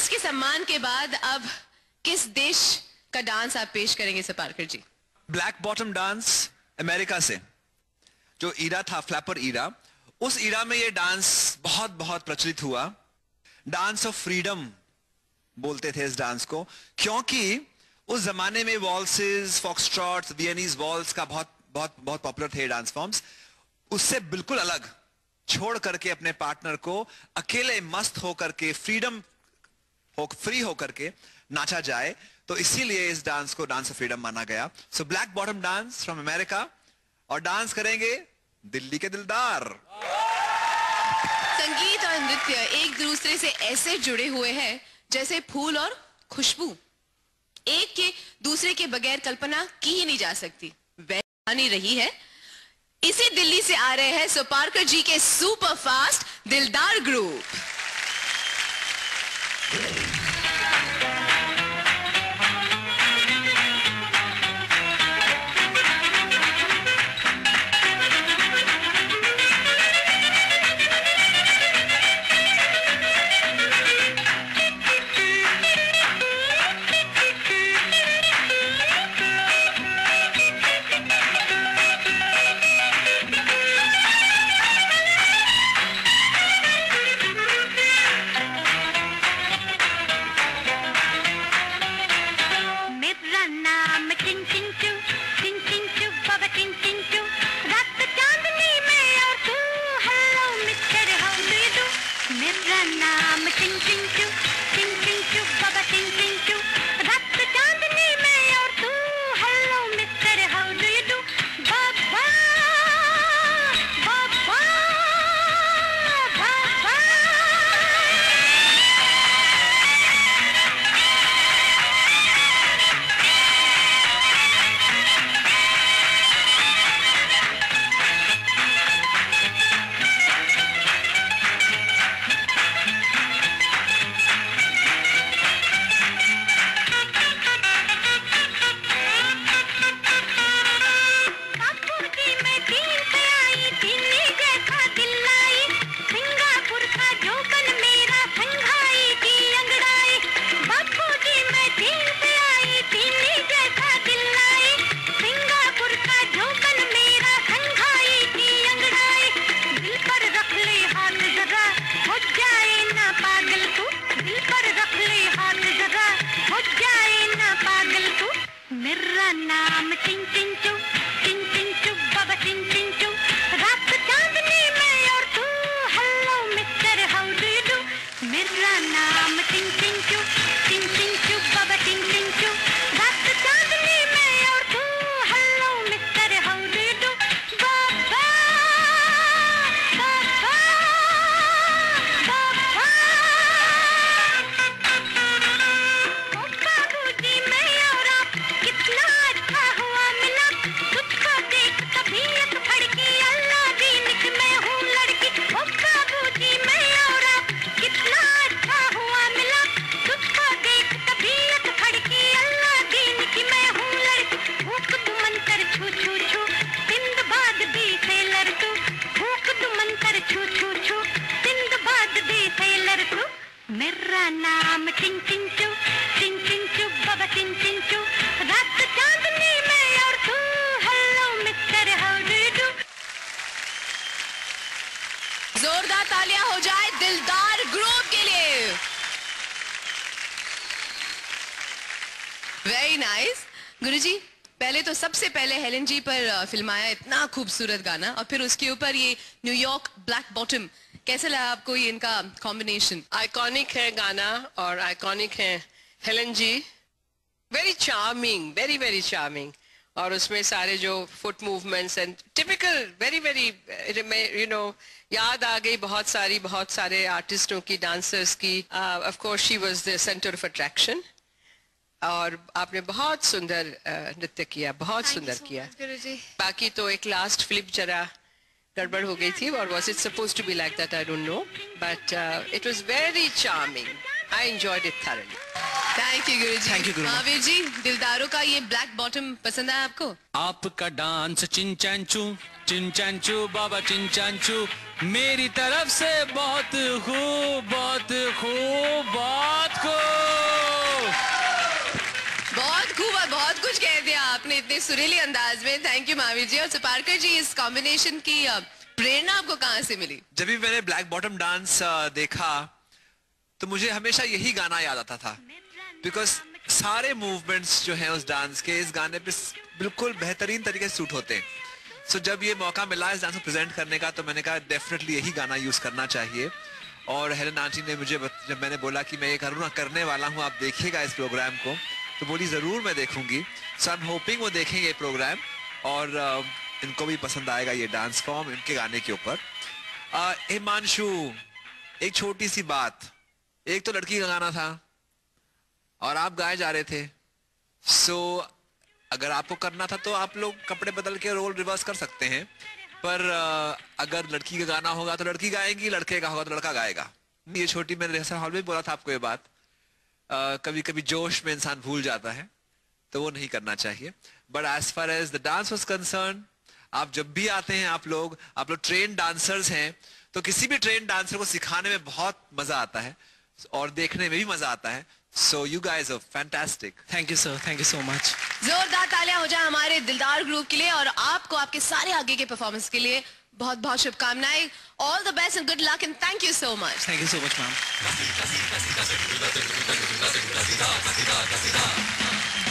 देश के सम्मान के बाद अब किस देश का डांस आप पेश करेंगे Saparkar ji? Black bottom dance America से, जो ईरा था, फ्लैपर ईरा, उस ईरा में ये डांस बहुत बहुत प्रचलित हुआ। डांस ऑफ फ्रीडम बोलते थे इस डांस को, क्योंकि उस जमाने में वॉल्सेस, फॉक्सट्रॉट्स, वियनीज वॉल्स का बहुत बहुत बहुत पॉपुलर थे डांस फॉर्म्स। उससे बिल्कुल अलग छोड़ करके अपने पार्टनर को अकेले मस्त होकर के फ्री होकर के नाचा जाए, तो इसीलिए इस डांस को डांस ऑफ फ्रीडम माना गया। So black bottom dance from America, और डांस करेंगे दिल्ली के दिलदार। संगीत और नृत्य एक दूसरे से ऐसे जुड़े हुए हैं जैसे फूल और खुशबू, एक के दूसरे के बगैर कल्पना की ही नहीं जा सकती। वैसे रही है। इसी दिल्ली से आ रहे हैं सपारकर जी के सुपर फास्ट दिलदार ग्रुप। मेरा नाम टिंग टिंग चू, टिंग टिंग चू, बाबा टिंग टिंग चू, रात चांदनी में और तू, hello mister how do you do. जोरदार तालियां हो जाए दिलदार ग्रुप के लिए। Very nice. गुरुजी, पहले तो सबसे पहले हेलन जी पर फिल्माया इतना खूबसूरत गाना, और फिर उसके ऊपर ये न्यूयॉर्क ब्लैक बॉटम, कैसा लगा आपको ये इनका कॉम्बिनेशन? आइकॉनिक है गाना और आइकॉनिक है Helen ji, very charming, very very charming. और उसमें सारे जो foot movements and typical very very you know याद आ गई बहुत सारे आर्टिस्टों की, डांसर्स की। Of course she was the centre of attraction, और आपने बहुत सुंदर नृत्य किया, बहुत सुंदर किया। बाकी तो एक लास्ट फ्लिप जरा गड़बड़ हो गई थी, और was it supposed to be like that I don't know, but it was very charming. I enjoyed it thoroughly. Thank you guruji. Thank you guru. Mahavir जी, दिलदारों का ये ब्लैक बॉटम पसंद आया आपको? आपका डांस चिंचांचू, चिंचांचू बाबा चिंचांचू, मेरी तरफ से बहुत खूब, बहुत खूब, बहुत खूब। बहुत खूब और बहुत कुछ कह दिया आपने इतने सुरीले अंदाज में। Thank you Mahavir ji. और सुपारकर जी, इस कॉम्बिनेशन की प्रेरणा आपको कहाँ से मिली? जब भी मैंने ब्लैक बॉटम डांस देखा तो मुझे हमेशा यही गाना याद आता था, बिकॉज सारे मूवमेंट्स जो हैं उस डांस के इस गाने पे बिल्कुल बेहतरीन तरीके से सूट होते हैं। सो जब ये मौका मिला इस डांस को प्रेजेंट करने का तो मैंने कहा डेफिनेटली यही गाना यूज करना चाहिए। और हेलन आंटी ने मुझे जब मैंने बोला कि मैं ये करने वाला हूँ, आप देखिएगा इस प्रोग्राम को, तो बोली जरूर मैं देखूंगी। सो आई एम होपिंग वो देखेंगे ये प्रोग्राम और इनको भी पसंद आएगा ये डांस फॉर्म इनके गाने के ऊपर। हिमांशु, एक छोटी सी बात, एक तो लड़की का गाना था और आप गाए जा रहे थे। सो अगर आपको करना था तो आप लोग कपड़े बदल के रोल रिवर्स कर सकते हैं, पर अगर लड़की का गाना होगा तो लड़की गाएगी, लड़के का होगा तो लड़का गाएगा। ये छोटी, मैंने रिहर्सल हॉल में बोला था आपको ये बात। कभी कभी जोश में इंसान भूल जाता है, तो वो नहीं करना चाहिए। But as far as the dance was concerned, आप जब भी आते हैं आप लोग ट्रेन डांसर्स हैं, तो किसी भी ट्रेन डांसर को सिखाने में बहुत मजा आता है और देखने में भी मजा आता है। So you guys are fantastic. Thank you sir, thank you so much. जोरदार तालियां हो जाए हमारे दिलदार ग्रुप के लिए और आपको आपके सारे आगे के परफॉर्मेंस के लिए बहुत बहुत शुभकामनाएं। All the best and good luck and thank you so much. Thank you so much ma'am.